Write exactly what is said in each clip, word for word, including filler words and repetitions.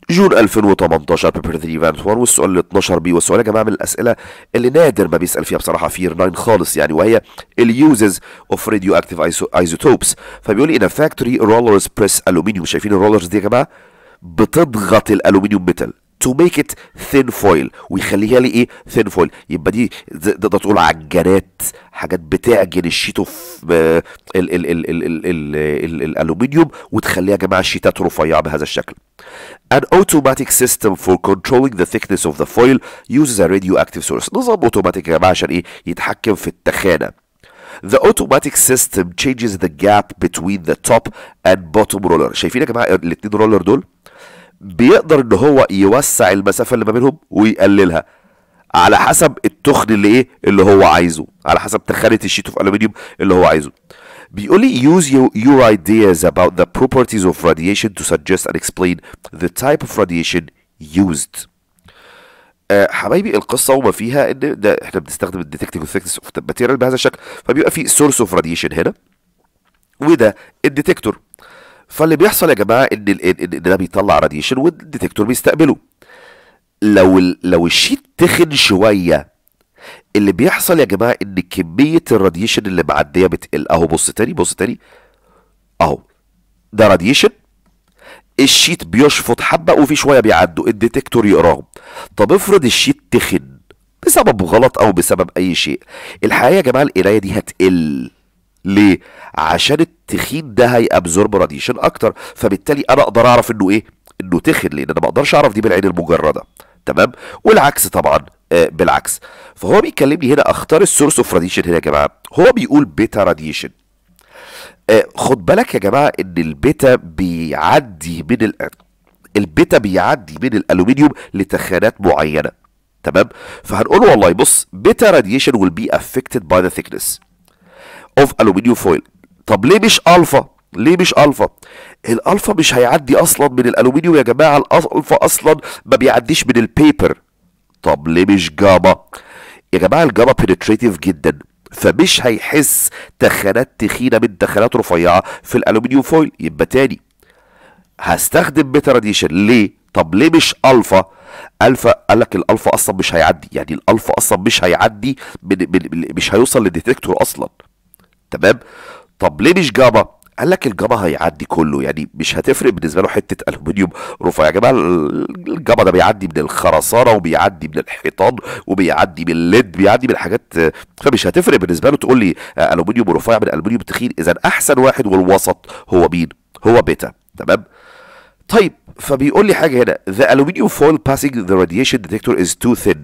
جون ألفين وتمنتاشر بيبر ثري في واحد والسؤال ال اتناشر بي، والسؤال يا جماعه من الاسئله اللي نادر ما بيسال فيها بصراحه في تسعة خالص يعني، وهي اليوزز اوف راديو اكتيف ايزوتوبس. فبيقول لي ان فاكتوري رولرز بريس الومنيوم، شايفين الرولرز دي يا جماعه بتضغط الالومنيوم ميتال to make it thin foil، ويخليها لي ايه thin foil. يبقى دي تقدر تقول عجانات، حاجات بتعجن الشيت اوف الالومنيوم وتخليها يا جماعه شيتات رفيعه بهذا الشكل. An automatic system for controlling the thickness of the foil uses a radioactive source. نظام اوتوماتيك يا جماعه عشان ايه يتحكم في التخانه. The automatic system changes the gap between the top and bottom roller. شايفين يا جماعه الاثنين رولر دول بيقدر ان هو يوسع المسافه اللي ما بينهم ويقللها على حسب التخن اللي ايه اللي هو عايزه، على حسب تخانه الشيت اوف الومنيوم اللي هو عايزه. بيقول لي use your, your ideas about the properties of radiation to suggest and explain the type of radiation used. أه حبايبي القصه وما فيها ان ده احنا بنستخدم الديتكتيف ثيكنس اوف ماتيريال بهذا الشكل، فبيبقى في سورس اوف راديشن هنا وده الديتكتور. فاللي بيحصل يا جماعه ان ان ده بيطلع راديشن والديتكتور بيستقبله. لو لو الشيت تخن شويه اللي بيحصل يا جماعه ان كميه الراديشن اللي معديه بتقل. اهو بص تاني بص تاني اهو ده راديشن، الشيت بيشفط حبه وفي شويه بيعدوا الديتكتور يقراهم. طب افرض الشيت تخن بسبب غلط او بسبب اي شيء، الحقيقه يا جماعه القرايه دي هتقل. ليه؟ عشان التخين ده هيابزورب راديشن اكتر، فبالتالي انا اقدر اعرف انه ايه؟ انه تخن، لان انا ما اقدرش اعرف دي بالعين المجرده. تمام؟ والعكس طبعا آه بالعكس. فهو بيكلمني هنا اختار السورس اوف راديشن هنا يا جماعه، هو بيقول بيتا راديشن. آه خد بالك يا جماعه ان البيتا بيعدي من ال... البيتا بيعدي من الالومنيوم لتخانات معينه. تمام؟ فهنقول والله بص بيتا راديشن will be affected by the thickness of aluminium foil. طب ليه مش الفا؟ ليه مش الفا؟ الالفا مش هيعدي اصلا من الالومنيوم يا جماعه، الالفا اصلا ما بيعديش من البيبر. طب ليه مش جاما؟ يا جماعه الجاما بنتريتيف جدا، فمش هيحس تخانات تخينه من تخانات رفيعه في الالومنيوم فويل. يبقى تاني هستخدم بيتا راديشن. ليه؟ طب ليه مش الفا؟ الفا قال لك الالفا اصلا مش هيعدي، يعني الالفا اصلا مش هيعدي من من مش هيوصل للديتكتور اصلا. تمام؟ طب ليه مش جاما؟ قال لك الجاما هيعدي كله، يعني مش هتفرق بالنسبه له حته الومنيوم رفيع. يا جماعه الجاما ده بيعدي من الخرسانه وبيعدي من الحيطان وبيعدي من الليد، بيعدي من حاجات، فمش هتفرق بالنسبه له تقول لي الومنيوم رفيع من الومنيوم تخين. اذا احسن واحد والوسط هو مين؟ هو بيتا. تمام؟ طيب فبيقول لي حاجه هنا the aluminium foil passing the radiation detector is too thin.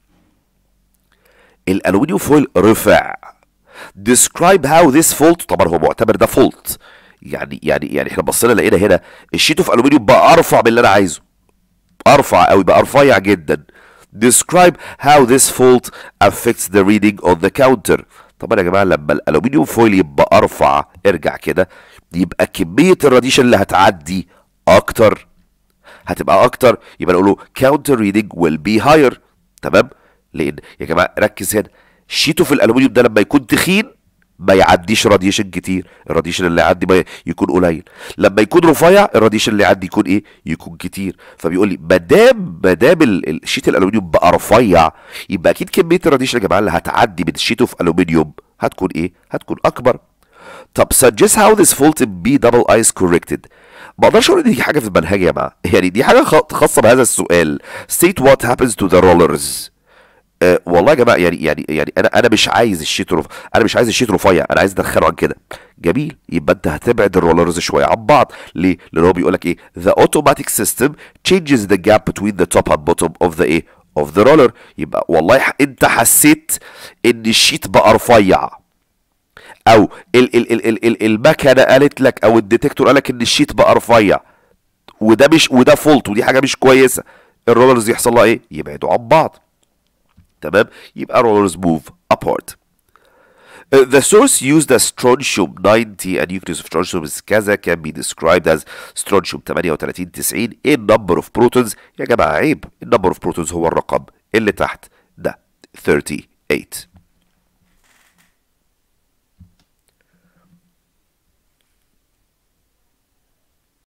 الالومنيوم فويل رفع. describe how this fault، طبعا هو معتبر ده fault، يعني يعني يعني احنا بصينا لقينا هنا الشيت اوف الومنيوم بقى ارفع من اللي انا عايزه، ارفع قوي بقى رفيع جدا. describe how this fault affects the reading on the counter. طبعا يا جماعه لما الالومنيوم فويل يبقى ارفع ارجع كده يبقى كميه الراديشن اللي هتعدي اكتر، هتبقى اكتر، يبقى نقول له counter reading will be higher. تمام؟ لان يا جماعه ركز هنا شيته في الالومنيوم ده لما يكون تخين ما يعديش راديشن كتير، الراديشن اللي يعدي ما يكون قليل. لما يكون رفيع الراديشن اللي يعدي يكون ايه؟ يكون كتير. فبيقول لي ما دام ما دام الشيت الالومنيوم بقى رفيع يبقى اكيد كميه الراديشن يا جماعه اللي هتعدي من الشيت اوف الومنيوم هتكون ايه؟ هتكون اكبر. طب suggest how this fault be double ice corrected. ما اقدرش اقول ان دي حاجه في المنهج يا جماعه، يعني دي حاجه خاصه بهذا السؤال. state what happens to the rollers. أه والله يا جماعه يعني يعني يعني انا انا مش عايز الشيت رف... انا مش عايز الشيت رفيع، انا عايز ادخله عن كده. جميل، يبقى انت هتبعد الرولرز شويه عن بعض. ليه؟ لان هو بيقول لك ايه؟ the automatic system changes the gap between the top and bottom of the ايه؟ of the roller. يبقى والله انت حسيت ان الشيت بقى رفيع، او ال ال ال ال ال المكنه قالت لك او الديتكتور قال لك ان الشيت بقى رفيع، وده مش وده فولت ودي حاجه مش كويسه. الرولرز يحصل لها ايه؟ يبعدوا عن بعض. تمام؟ يبقى rollers move apart. Uh, the source used as strontium ninety and nucleus of strontium is كذا can be described as strontium تمانية وتلاتين تسعين. ايه number of protons؟ يا جماعه عيب، number of protons هو الرقم اللي تحت ده thirty-eight.